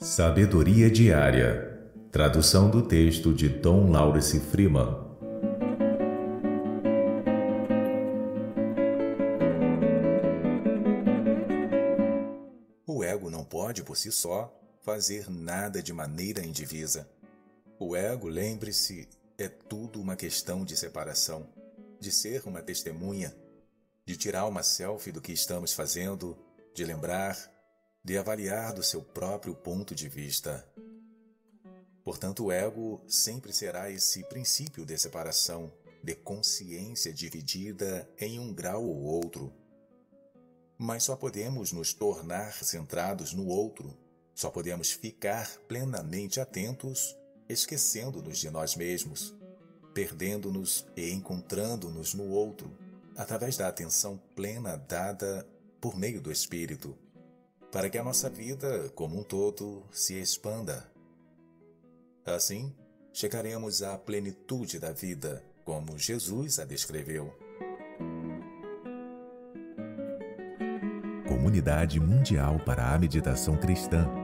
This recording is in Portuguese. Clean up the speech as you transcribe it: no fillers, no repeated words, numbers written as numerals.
Sabedoria Diária. Tradução do texto de Tom Lawrence Freeman. O ego não pode, por si só, fazer nada de maneira indivisa. O ego, lembre-se, é tudo uma questão de separação, de ser uma testemunha, de tirar uma selfie do que estamos fazendo, de lembrar, de avaliar do seu próprio ponto de vista. Portanto, o ego sempre será esse princípio de separação, de consciência dividida em um grau ou outro. Mas só podemos nos tornar centrados no outro, só podemos ficar plenamente atentos, esquecendo-nos de nós mesmos, perdendo-nos e encontrando-nos no outro, através da atenção plena dada por meio do Espírito, para que a nossa vida, como um todo, se expanda. Assim, chegaremos à plenitude da vida, como Jesus a descreveu. Comunidade Mundial para a Meditação Cristã.